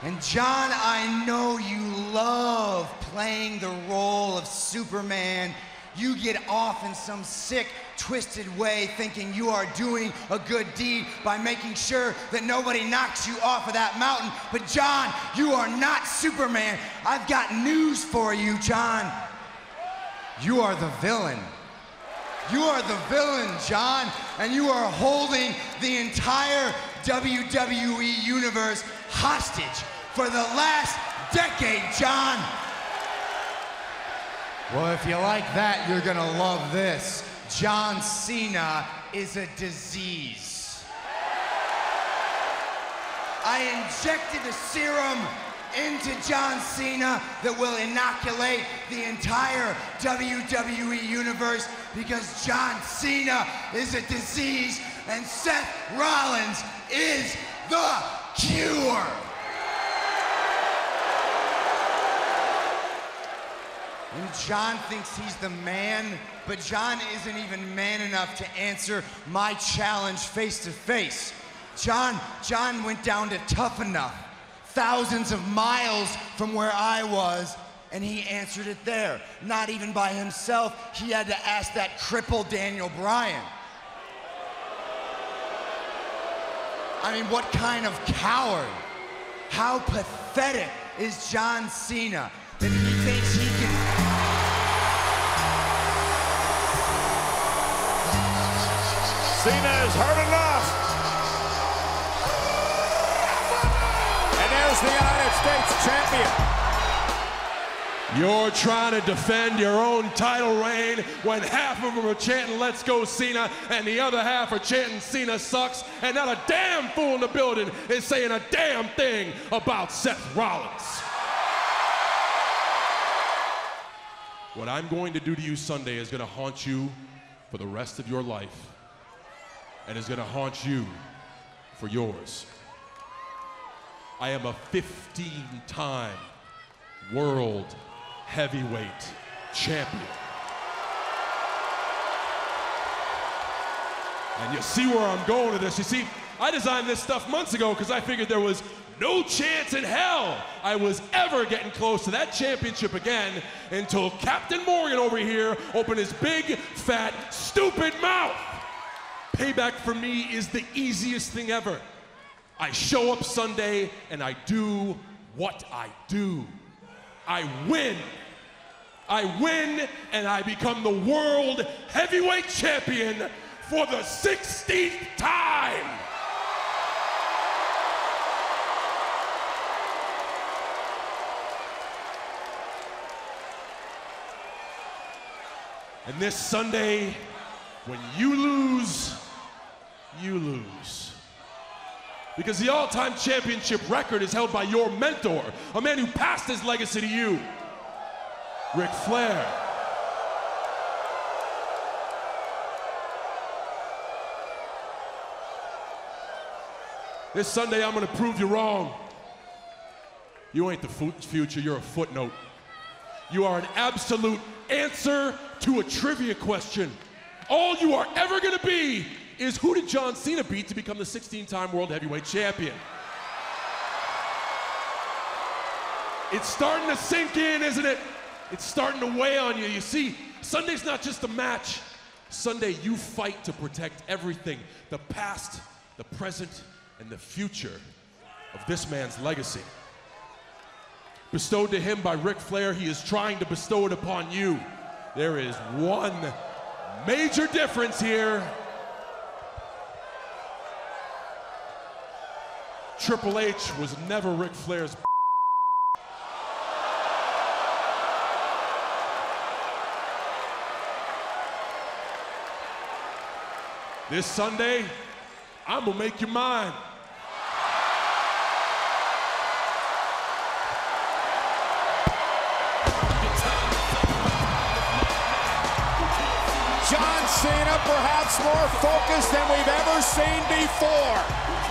And John, I know you love playing the role of Superman. You get off in some sick, twisted way thinking you are doing a good deed by making sure that nobody knocks you off of that mountain. But John, you are not Superman. I've got news for you, John. You are the villain. You are the villain, John, and you are holding the entire WWE Universe hostage for the last decade, John. Well, if you like that, you're gonna love this. John Cena is a disease. I injected a serum into John Cena that will inoculate the entire WWE Universe because John Cena is a disease and Seth Rollins is the cure. And John thinks he's the man, but John isn't even man enough to answer my challenge face to face. John went down to Tough Enough, thousands of miles from where I was, and he answered it there. Not even by himself. He had to ask that cripple Daniel Bryan. I mean, what kind of coward? How pathetic is John Cena that he thinks he can... Cena has heard enough. And there's the United States champion. You're trying to defend your own title reign when half of them are chanting "Let's go Cena" and the other half are chanting "Cena sucks," and not a damn fool in the building is saying a damn thing about Seth Rollins. What I'm going to do to you Sunday is going to haunt you for the rest of your life, and is going to haunt you for yours. I am a 15-time world heavyweight champion. And you see where I'm going with this. You see, I designed this stuff months ago because I figured there was no chance in hell I was ever getting close to that championship again until Captain Morgan over here opened his big, fat, stupid mouth. Payback for me is the easiest thing ever. I show up Sunday and I do what I do. I win. I win and I become the world heavyweight champion for the 16th time. And this Sunday, when you lose, you lose. Because the all-time championship record is held by your mentor, a man who passed his legacy to you, Ric Flair. This Sunday, I'm gonna prove you wrong. You ain't the future, you're a footnote. You are an absolute answer to a trivia question. All you are ever gonna be is who did John Cena beat to become the 16-time world heavyweight champion? It's starting to sink in, isn't it? It's starting to weigh on you. You see, Sunday's not just a match. Sunday, you fight to protect everything, the past, the present, and the future of this man's legacy. Bestowed to him by Ric Flair, he is trying to bestow it upon you. There is one major difference here. Triple H was never Ric Flair's. This Sunday, I'm gonna make you mine. John Cena perhaps more focused than we've ever seen before.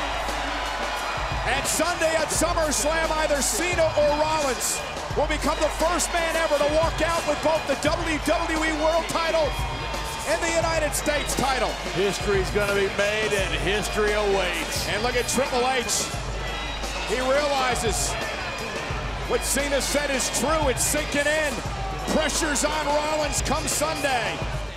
And Sunday at SummerSlam, either Cena or Rollins will become the first man ever to walk out with both the WWE World title and the United States title. History's gonna be made and history awaits. And look at Triple H He realizes what Cena said is true. It's sinking in. Pressure's on Rollins come Sunday.